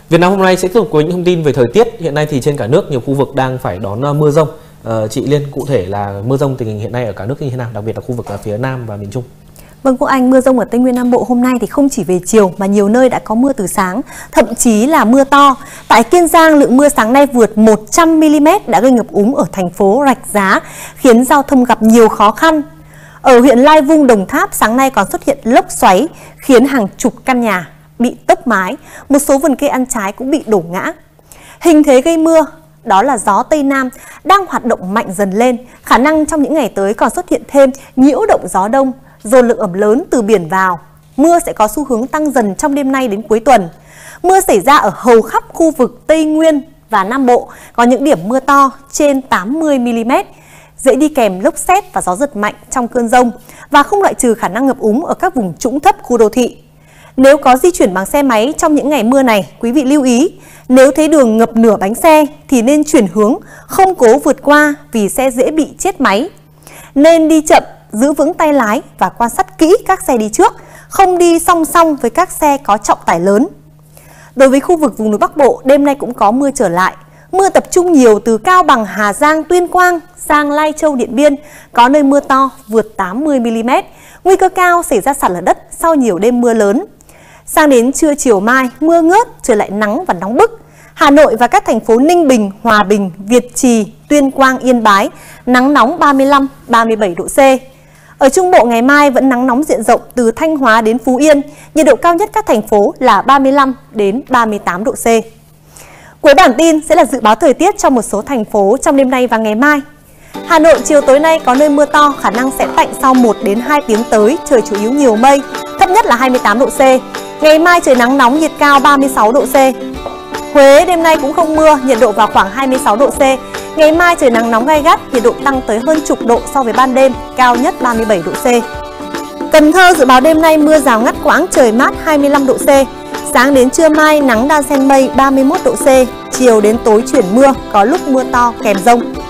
Việt Nam hôm nay sẽ tiếp tục với những thông tin về thời tiết. Hiện nay thì trên cả nước nhiều khu vực đang phải đón mưa rông. Chị Liên, cụ thể là mưa rông tình hình hiện nay ở cả nước như thế nào, đặc biệt là khu vực phía Nam và miền Trung? Vâng, cô Anh, mưa rông ở Tây Nguyên Nam Bộ hôm nay thì không chỉ về chiều mà nhiều nơi đã có mưa từ sáng, thậm chí là mưa to. Tại Kiên Giang, lượng mưa sáng nay vượt 100 mm đã gây ngập úng ở thành phố Rạch Giá, khiến giao thông gặp nhiều khó khăn. Ở huyện Lai Vung, Đồng Tháp, sáng nay còn xuất hiện lốc xoáy khiến hàng chục căn nhà bị tốc mái, một số vườn cây ăn trái cũng bị đổ ngã. Hình thế gây mưa đó là gió Tây Nam đang hoạt động mạnh dần lên, khả năng trong những ngày tới còn xuất hiện thêm nhiễu động gió đông, dồn lượng ẩm lớn từ biển vào. Mưa sẽ có xu hướng tăng dần trong đêm nay đến cuối tuần. Mưa xảy ra ở hầu khắp khu vực Tây Nguyên và Nam Bộ, có những điểm mưa to trên 80 mm, dễ đi kèm lốc sét và gió giật mạnh trong cơn dông, và không loại trừ khả năng ngập úng ở các vùng trũng thấp khu đô thị. Nếu có di chuyển bằng xe máy trong những ngày mưa này, quý vị lưu ý, nếu thấy đường ngập nửa bánh xe thì nên chuyển hướng, không cố vượt qua vì xe dễ bị chết máy. Nên đi chậm, giữ vững tay lái và quan sát kỹ các xe đi trước, không đi song song với các xe có trọng tải lớn. Đối với khu vực vùng núi Bắc Bộ, đêm nay cũng có mưa trở lại. Mưa tập trung nhiều từ Cao Bằng, Hà Giang, Tuyên Quang sang Lai Châu, Điện Biên, có nơi mưa to vượt 80 mm. Nguy cơ cao xảy ra sạt lở đất sau nhiều đêm mưa lớn. Sang đến trưa chiều mai, mưa ngớt, trời lại nắng và nóng bức. Hà Nội và các thành phố Ninh Bình, Hòa Bình, Việt Trì, Tuyên Quang, Yên Bái, nắng nóng 35-37 độ C. Ở Trung Bộ ngày mai vẫn nắng nóng diện rộng từ Thanh Hóa đến Phú Yên, nhiệt độ cao nhất các thành phố là 35 đến 38 độ C. Cuối bản tin sẽ là dự báo thời tiết cho một số thành phố trong đêm nay và ngày mai. Hà Nội chiều tối nay có nơi mưa to, khả năng sẽ tạnh sau 1 đến 2 tiếng tới, trời chủ yếu nhiều mây, thấp nhất là 28 độ C. Ngày mai trời nắng nóng, nhiệt cao 36 độ C. Huế đêm nay cũng không mưa, nhiệt độ vào khoảng 26 độ C. Ngày mai trời nắng nóng gay gắt, nhiệt độ tăng tới hơn chục độ so với ban đêm, cao nhất 37 độ C. Cần Thơ dự báo đêm nay mưa rào ngắt quãng, trời mát 25 độ C. Sáng đến trưa mai nắng đan xen mây 31 độ C, chiều đến tối chuyển mưa, có lúc mưa to kèm dông.